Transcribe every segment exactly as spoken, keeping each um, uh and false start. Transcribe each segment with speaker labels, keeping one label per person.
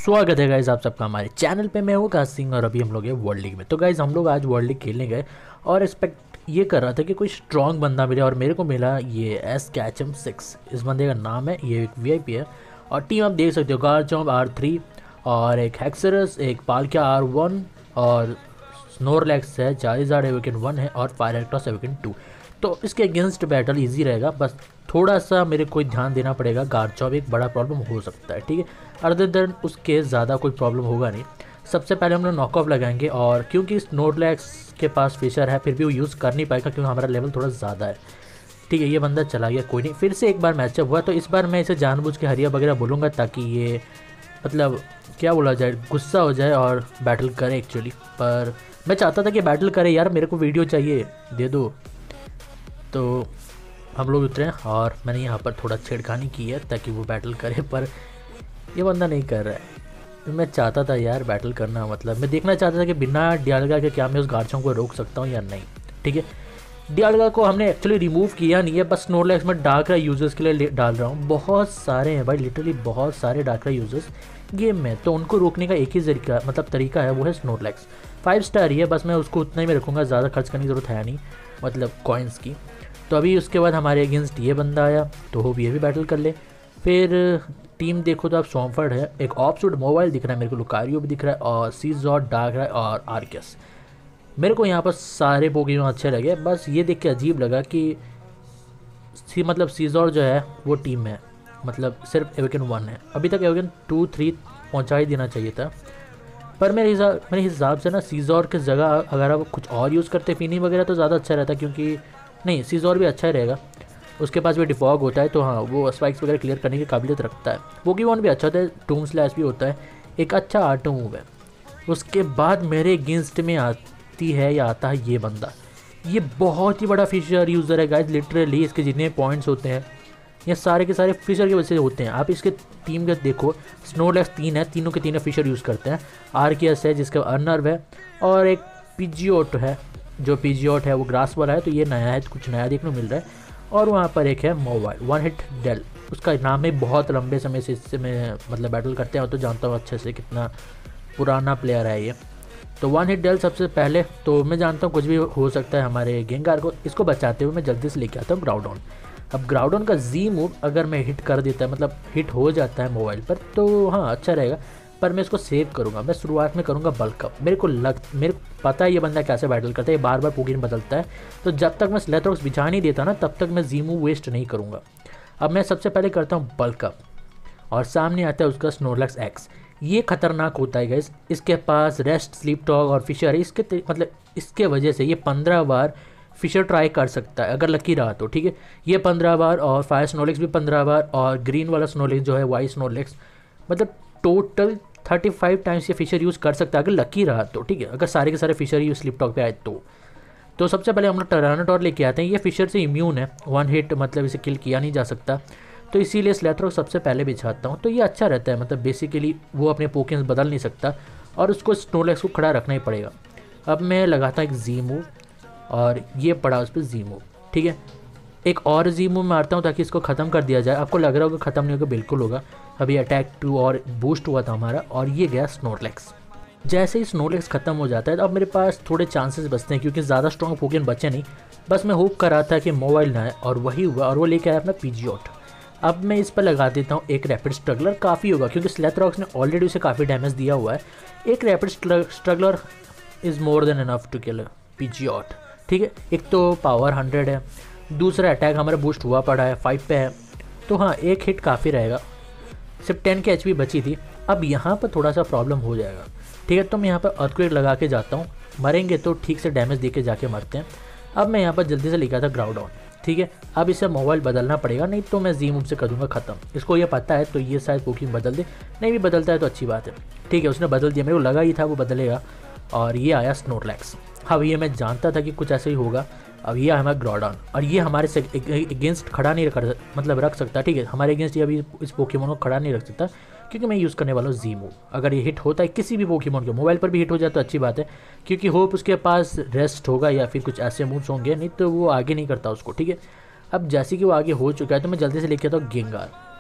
Speaker 1: स्वागत है गाइज आप सबका हमारे चैनल पे। मैं हूँ काश सिंह और अभी हम लोग हैं वर्ल्ड लीग में। तो गाइज हम लोग आज वर्ल्ड लीग खेलने गए और एक्सपेक्ट ये कर रहा था कि कोई स्ट्रॉन्ग बंदा मिले और मेरे को मिला ये एस कैचम सिक्स। इस बंदे का नाम है, ये एक वीआईपी है और टीम आप देख सकते हो गारचॉम्प आर थ्री और एक हैक्सरस, एक पालकिया आर वन और स्नोरलैक्स है, चारिजार्ड एविकन वन है और फायर एक्टॉस एविकन टू। तो इसके अगेंस्ट बैटल इजी रहेगा, बस थोड़ा सा मेरे को ध्यान देना पड़ेगा। गारचॉम्प एक बड़ा प्रॉब्लम हो सकता है, ठीक है, अदर देन उसके ज़्यादा कोई प्रॉब्लम होगा नहीं। सबसे पहले हम लोग नॉकऑफ लगाएंगे और क्योंकि स्नोरलैक्स के पास फिशर है फिर भी वो यूज़ कर नहीं पाएगा क्योंकि हमारा लेवल थोड़ा ज़्यादा है। ठीक है, ये बंदा चला गया, कोई नहीं। फिर से एक बार मैचअप हुआ तो इस बार मैं इसे जानबूझ के हरिया वगैरह बोलूँगा ताकि ये मतलब क्या बोला जाए, गुस्सा हो जाए और बैटल करे एक्चुअली। पर मैं चाहता था कि बैटल करे यार, मेरे को वीडियो चाहिए, दे दो। तो हम लोग उतरे और मैंने यहाँ पर थोड़ा छेड़खानी की है ताकि वो बैटल करे, पर ये बंदा नहीं कर रहा है। मैं चाहता था यार बैटल करना, मतलब मैं देखना चाहता था कि बिना डियालगा के क्या मैं उस गार्चॉम्प को रोक सकता हूँ या नहीं। ठीक है, डियालगा को हमने एक्चुअली रिमूव किया नहीं है, बस स्नोरलैक्स में डार्करा यूजर्स के लिए डाल रहा हूँ। बहुत सारे हैं भाई, लिटरली बहुत सारे डार्करा यूजर्स गेम में, तो उनको रोकने का एक ही तरीका मतलब तरीका है, वो है स्नोरलैक्स। फाइव स्टार ही है, बस मैं उसको उतना ही में रखूँगा, ज़्यादा खर्च करने की ज़रूरत है नहीं, मतलब कॉइन्स की। तो अभी उसके बाद हमारे अगेंस्ट ये बंदा आया तो हो भी ये भी बैटल कर ले। फिर टीम देखो तो आप सॉम्फर्ड है, एक ऑप्सूड मोबाइल दिख रहा है मेरे को, लुकारियो भी दिख रहा है और सीजॉट डार्करा और आर्केस। मेरे को यहाँ पर सारे पोकेमॉन अच्छे लगे, बस ये देख के अजीब लगा कि सी मतलब सीजॉर जो है वो टीम में है, मतलब सिर्फ एविकन वन है। अभी तक एविकन टू थ्री पहुँचा ही देना चाहिए था, पर मेरे हिसाब मेरे हिसाब से ना सीजॉर की जगह अगर आप कुछ और यूज़ करते फिनी वगैरह तो ज़्यादा अच्छा रहता, क्योंकि नहीं सीजॉर भी अच्छा ही रहेगा, उसके पास भी डिफॉग होता है तो हाँ वो स्पाइक्स वगैरह क्लियर करने की काबिलियत रखता है। पोकेमॉन भी अच्छा होता है, टूम स्लैश भी होता है, एक अच्छा आर्ट मूव है। उसके बाद मेरे अगेंस्ट में आती है या आता है ये बंदा, ये बहुत ही बड़ा फिशर यूज़र है गाइस। लिटरली इसके जितने पॉइंट्स होते हैं ये सारे के सारे फिशर की वजह से होते हैं। आप इसके टीम के देखो, स्नोरलैक्स तीन है, तीनों के तीनों फिशर यूज़ करते हैं। आर्कियस है जिसका अर्नर्व है और एक पिजियोट है, जो पिजियोट है वो ग्रास वाला है, तो ये नया है, कुछ नया देखने को मिल रहा है। और वहाँ पर एक है मोबाइल वन हिट डेल, उसका नाम है, बहुत लंबे समय से इससे मैं मतलब बैटल करते हैं तो जानता हूँ अच्छे से कितना पुराना प्लेयर है ये। तो वन हिट डेल सबसे पहले तो मैं जानता हूँ कुछ भी हो सकता है हमारे गेंगार को, इसको बचाते हुए मैं जल्दी से लेके आता हूँ ग्राउडॉन। अब ग्राउडॉन का जी मूव अगर मैं हिट कर देता है, मतलब हिट हो जाता है मोबाइल पर, तो हाँ अच्छा रहेगा, पर मैं इसको सेव करूँगा। मैं शुरुआत में करूँगा बल्क अप। मेरे को लग मेरे को पता है ये बंदा कैसे बैटल करता है, ये बार बार पोकेमॉन बदलता है, तो जब तक मैं स्लेथरॉक्स बिछा नहीं देता ना तब तक मैं जी मूव वेस्ट नहीं करूँगा। अब मैं सबसे पहले करता हूँ बल्क अप और सामने आता है उसका स्नोरलैक्स एक्स। ये खतरनाक होता है गाइस, इसके पास रेस्ट, स्लीप टॉक और फिशर है, इसके मतलब इसके वजह से ये पंद्रह बार फिशर ट्राई कर सकता है अगर लकी रहा तो। ठीक है, ये पंद्रह बार और फायर स्नोरलैक्स भी पंद्रह बार और ग्रीन वाला स्नोरलैक्स जो है वाइट स्नोरलैक्स, मतलब टोटल थर्टी फाइव टाइम्स ये फिशर यूज़ कर सकता है अगर लकी रहा तो। ठीक है, अगर सारे के सारे फिशर ही स्लिप टॉक पे आए तो तो सबसे पहले हम लोग टरानाटोर लेके आते हैं। ये फिशर से इम्यून है, वन हिट मतलब इसे किल किया नहीं जा सकता, तो इसीलिए स्लेथरॉक सबसे पहले बिछाता हूँ। तो ये अच्छा रहता है, मतलब बेसिकली वो अपने पोकेमॉन बदल नहीं सकता और उसको स्नोरलैक्स को खड़ा रखना ही पड़ेगा। अब मैं लगाता हूँ एक जी मूव और ये पड़ा उस पर जी मूव। ठीक है, एक और जी मूव मारता हूँ ताकि इसको ख़त्म कर दिया जाए। आपको लग रहा होगा ख़त्म नहीं होगा, बिल्कुल होगा। अभी अटैक टू और बूस्ट हुआ था हमारा और ये गया स्नोरलैक्स। जैसे ही स्नोरलैक्स ख़त्म हो जाता है तो अब मेरे पास थोड़े चांसेस बचते हैं क्योंकि ज़्यादा स्ट्रॉन्ग पोकेमॉन बचे नहीं। बस मैं होप कर रहा था कि मोबाइल ना है और वही हुआ और वो लेके आया अपना पिजियोट। अब मैं इस पर लगा देता हूँ एक रैपिड स्ट्रगलर, काफ़ी होगा क्योंकि स्लेथरॉक्स ने ऑलरेडी उसे काफ़ी डैमेज दिया हुआ है। एक rapid struggler is more than enough to kill Pidgeot. ठीक है, एक तो पावर हंड्रेड है, दूसरा अटैक हमारा बूस्ट हुआ पड़ा है, फाइव पे है, तो हाँ एक हिट काफ़ी रहेगा। सिर्फ टेन की एचपी बची थी। अब यहाँ पर थोड़ा सा प्रॉब्लम हो जाएगा। ठीक है, तो मैं यहाँ पर अर्थक्वेक लगा के जाता हूँ, मरेंगे तो ठीक से डैमेज दे के जाके मरते हैं। अब मैं यहाँ पर जल्दी से लेकर था ग्राउडॉन। ठीक है, अब इसे मोबाइल बदलना पड़ेगा, नहीं तो मैं जी मूव से कर दूँगा ख़त्म। इसको ये पता है तो ये शायद पोकेमॉन बदल दे, नहीं भी बदलता है तो अच्छी बात है। ठीक है, उसने बदल दिया, मेरे को लगा ही था वो बदलेगा और ये आया स्नोरलैक्स। अब ये मैं जानता था कि कुछ ऐसे ही होगा। अब ये हमारा ग्राउडॉन और ये हमारे से अगेंस्ट खड़ा नहीं रख मतलब रख सकता। ठीक है, हमारे अगेंस्ट ये अभी इस पोकेमॉन को खड़ा नहीं रख सकता क्योंकि मैं यूज़ करने वाला हूँ जी मूव। अगर ये हिट होता है किसी भी पोकेमॉन के, मोबाइल पर भी हिट हो जाए तो अच्छी बात है क्योंकि होप उसके पास रेस्ट होगा या फिर कुछ ऐसे मूव्स होंगे, नहीं तो वो आगे नहीं करता उसको। ठीक है, अब जैसे कि वो आगे हो चुका है तो मैं जल्दी से लेके आता हूँ गेंगार।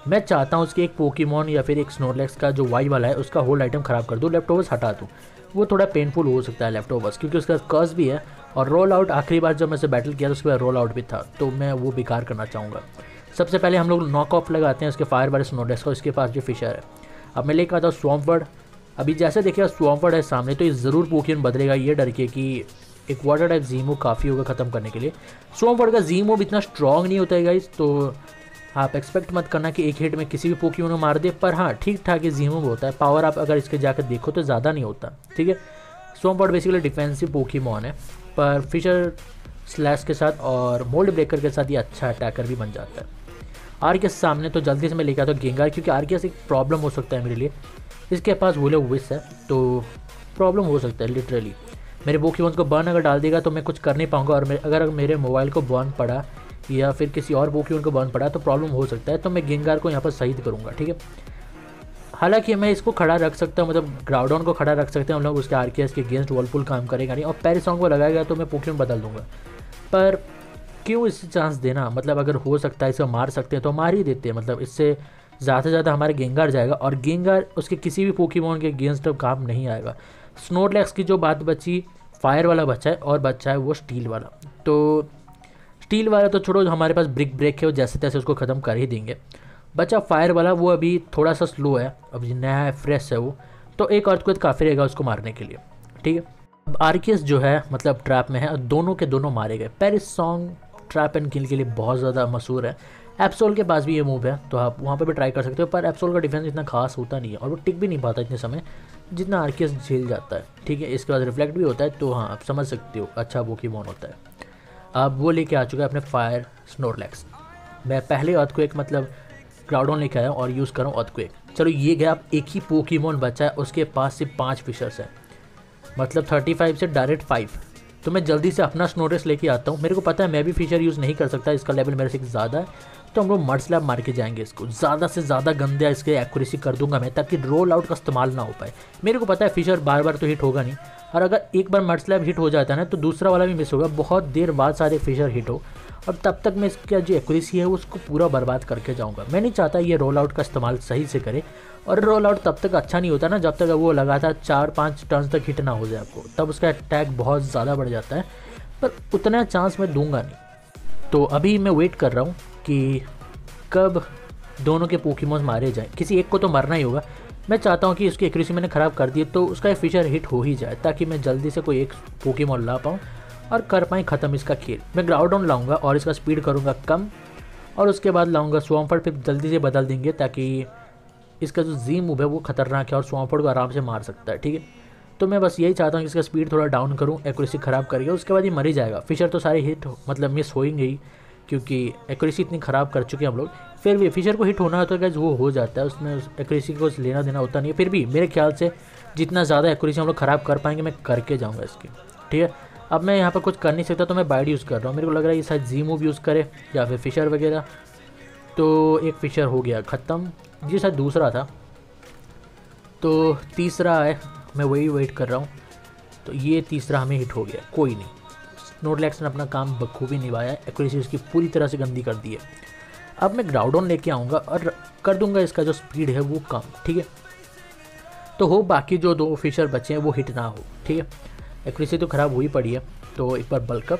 Speaker 1: मैं चाहता हूँ उसके एक पोकेमॉन या फिर एक स्नोरलैक्स का जो वाई वाला है उसका होल आइटम ख़राब कर दूँ, लेफ्टओवर्स हटा दूँ। वो थोड़ा पेनफुल हो सकता है लेफ्टओवर्स, क्योंकि उसका कर्स भी है और रोल आउट आखिरी बार जब मैं से बैटल किया तो उसके बाद रोल आउट भी था, तो मैं वो बेकार करना चाहूँगा। सबसे पहले हम लोग नॉक ऑफ लगाते हैं उसके फायर वाले स्नोरलैक्स का, उसके पास जो फिशर है। अब मैं लेकर आता हूँ स्वॉम्प वर्ड। अभी जैसे देखिए स्वॉम्प वर्ड है सामने, तो ये ज़रूर पोकेमॉन बदलेगा, ये डर के कि एक वाटर टाइप जीमो काफ़ी होगा ख़त्म करने के लिए। स्वॉम्प वर्ड का जीमो इतना स्ट्रॉन्ग नहीं होता है गाइस, तो आप एक्सपेक्ट मत करना कि एक हिट में किसी भी पोकेमॉन को मार दे, पर हाँ ठीक ठाक ये जीमो होता है। पावर आप अगर इसके जाकर देखो तो ज़्यादा नहीं होता, ठीक है। Swampert basically defensive Pokemon है, पर फिशर स्लैश के साथ और मोल्ड ब्रेकर के साथ ये अच्छा अटैकर भी बन जाता है। आर्कियस सामने, तो जल्दी से मैं लेकर आता हूँ गेंगार, क्योंकि आर्कियस एक प्रॉब्लम हो सकता है मेरे लिए। इसके पास वूले विस है तो प्रॉब्लम हो सकता है लिटरली। मेरे पोकेमॉन को बर्न अगर डाल देगा तो मैं कुछ कर नहीं पाऊंगा, और मैं अगर मेरे मोबाइल को बर्न पड़ा या फिर किसी और पोकेमॉन को बर्न पड़ा तो प्रॉब्लम हो सकता है। तो मैं गेंगार को यहाँ पर शहीद करूँगा, ठीक है। हालांकि मैं इसको खड़ा रख सकता हूँ, मतलब ग्राउडॉन को खड़ा रख सकते हैं हम लोग, उसके आर्कियस के अगेंस्ट वॉलपुल काम करेगा नहीं, और पैरिसॉन्ग को लगाएगा तो मैं पोकेमॉन बदल दूंगा। पर क्यों इससे चांस देना, मतलब अगर हो सकता है इसे मार सकते हैं तो मार ही देते हैं, मतलब इससे ज़्यादा से ज़्यादा हमारे गेंगार जाएगा, और गेंगार उसके किसी भी पोकेमॉन के अगेंस्ट काम नहीं आएगा। स्नोरलैक्स की जो बात बची, फायर वाला बचा है और बचा है वो स्टील वाला। तो स्टील वाला तो छोड़ो, हमारे पास ब्रिक ब्रेक है, वो जैसे तैसे उसको ख़त्म कर ही देंगे। बचा फायर वाला, वो अभी थोड़ा सा स्लो है, अभी नया है, फ्रेश है वो, तो एक अर्थक्वेक काफ़ी रहेगा उसको मारने के लिए, ठीक है। अब आर्कियस जो है मतलब ट्रैप में है, और दोनों के दोनों मारे गए। पैरिसॉन्ग ट्रैप एंड किल के लिए बहुत ज़्यादा मशहूर है। एप्सोल के पास भी ये मूव है, तो आप वहाँ पर भी ट्राई कर सकते हो, पर एप्सोल का डिफेंस इतना खास होता नहीं है और वो टिक भी नहीं पाता इतने समय जितना आर्कियस झेल जाता है, ठीक है। इसके बाद रिफ्लेक्ट भी होता है, तो हाँ आप समझ सकते हो अच्छा पोकेमॉन होता है। अब वो लेके आ चुका है अपने फायर स्नोरलैक्स। मैं पहले अर्थक्वेक मतलब ग्राउडॉन लेके आया और यूज़ कर रहा हूँ अर्थक्वेक। चलो ये गया, अब एक ही पोकेमॉन बचा है, उसके पास सिर्फ पाँच फिशर्स हैं, मतलब थर्टी फाइव से डायरेक्ट फाइव। तो मैं जल्दी से अपना स्नोरलैक्स लेके आता हूँ। मेरे को पता है मैं भी फिशर यूज़ नहीं कर सकता, इसका लेवल मेरे से ज़्यादा है, तो हम लोग मड स्लैब मार के जाएंगे इसको। ज़्यादा से ज़्यादा गंदे इसके एक्यूरेसी कर दूंगा मैं, ताकि रोल आउट का इस्तेमाल ना हो पाए। मेरे को पता है फिशर बार बार तो हिट होगा नहीं, और अगर एक बार मड स्लैब हिट हो जाता है ना तो दूसरा वाला भी मिस होगा, बहुत देर बाद सारे फिशर हिट हो, और तब तक मैं इसका जो एक्यूरेसी है उसको पूरा बर्बाद करके जाऊँगा। मैं नहीं चाहता ये रोल आउट का इस्तेमाल सही से करे, और रोल आउट तब तक अच्छा नहीं होता ना जब तक वो लगातार चार पाँच टर्न्स तक हिट ना हो जाए आपको, तब उसका अटैक बहुत ज़्यादा बढ़ जाता है, पर उतना चांस मैं दूंगा नहीं। तो अभी मैं वेट कर रहा हूँ कि कब दोनों के पोकेमॉन मारे जाएं, किसी एक को तो मरना ही होगा। मैं चाहता हूँ कि उसकी एक्यूरेसी मैंने ख़राब कर दी तो उसका फिशर हिट हो ही जाए, ताकि मैं जल्दी से कोई एक पोकेमॉन ला पाऊँ और कर पाएँ ख़त्म इसका खेल। मैं ग्राउडॉन लाऊंगा और इसका स्पीड करूँगा कम, और उसके बाद लाऊंगा स्वॉम्पर्ड, फिर जल्दी से बदल देंगे ताकि इसका जो जी मूव है वो खतरनाक है और स्वॉम्पर्ड को आराम से मार सकता है, ठीक है। तो मैं बस यही चाहता हूँ कि इसका स्पीड थोड़ा डाउन करूँ, एक्यूरेसी ख़राब करिए, उसके बाद ये मर ही जाएगा। फिशर तो सारे हिट हो, मतलब मिस होएंगे ही, क्योंकि एक्यूरेसी इतनी ख़राब कर चुके हैं हम लोग। फिर भी फिशर को हिट होना है तो गाइस वो हो जाता है, उसमें एक्यूरेसी को लेना देना होता नहीं है। फिर भी मेरे ख्याल से जितना ज़्यादा एक्यूरेसी हम लोग ख़राब कर पाएंगे मैं करके जाऊँगा इसकी, ठीक है। अब मैं यहाँ पर कुछ कर नहीं सकता, तो मैं बाइड यूज़ कर रहा हूँ। मेरे को लग रहा है ये शायद जी मूव यूज़ करे या फिर फिशर वगैरह। तो एक फिशर हो गया ख़त्म, जी शायद दूसरा था, तो तीसरा है, मैं वही वेट कर रहा हूँ। तो ये तीसरा हमें हिट हो गया, कोई नहीं, स्नोरलैक्स ने अपना काम बखूबी निभाया, एक्यूरेसी उसकी पूरी तरह से गंदी कर दी है। अब मैं ग्राउडॉन लेके आऊँगा और कर दूंगा इसका जो स्पीड है वो कम, ठीक है। तो हो बाकी जो दो फिशर बचे हैं वो हिट ना हो, ठीक है। एक्यूरेसी तो ख़राब हुई पड़ी है, तो एक बार बल्कअप,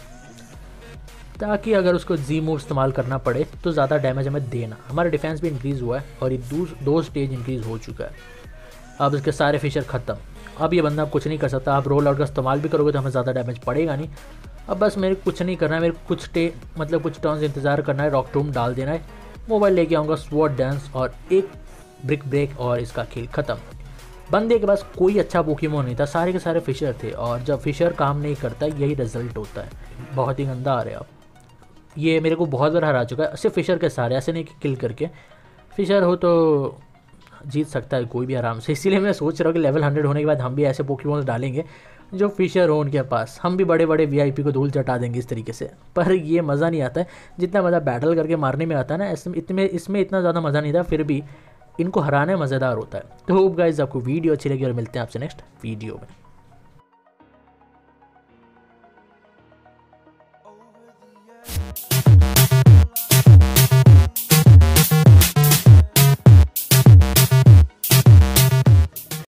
Speaker 1: ताकि अगर उसको जी मूव इस्तेमाल करना पड़े तो ज़्यादा डैमेज हमें देना। हमारा डिफेंस भी इंक्रीज़ हुआ है और ये दो दो स्टेज इंक्रीज़ हो चुका है। अब इसके सारे फिशर ख़त्म। अब ये बंदा कुछ नहीं कर सकता। आप रोल आउट का इस्तेमाल भी करोगे तो हमें ज़्यादा डैमेज पड़ेगा नहीं। अब बस मेरे कुछ नहीं करना है, मेरे कुछ टे मतलब कुछ टर्न्स इंतज़ार करना है, रॉक टूम डाल देना है, मोबाइल लेके आऊँगा, स्वॉर्ड डांस और एक ब्रिक ब्रेक, और इसका खेल ख़त्म। बंदे के पास कोई अच्छा पोकेमॉन नहीं था, सारे के सारे फिशर थे, और जब फिशर काम नहीं करता यही रिजल्ट होता है। बहुत ही गंदा आ रहा है। आप ये मेरे को बहुत बार हरा चुका है, सिर्फ फिशर के सारे, ऐसे नहीं कि किल करके। फिशर हो तो जीत सकता है कोई भी आराम से, इसीलिए मैं सोच रहा हूँ कि लेवल हंड्रेड होने के बाद हम भी ऐसे पोकेमॉन डालेंगे जो फिशर हो उनके पास, हम भी बड़े बड़े वीआईपी को धूल चटा देंगे इस तरीके से। पर ये मज़ा नहीं आता है जितना मज़ा बैटल करके मारने में आता है ना, इसमें इतने इसमें इतना ज़्यादा मज़ा नहीं था, फिर भी इनको हराना मज़ेदार होता है। तो होप गाइस आपको वीडियो अच्छी लगी और मिलते हैं आपसे नेक्स्ट वीडियो में।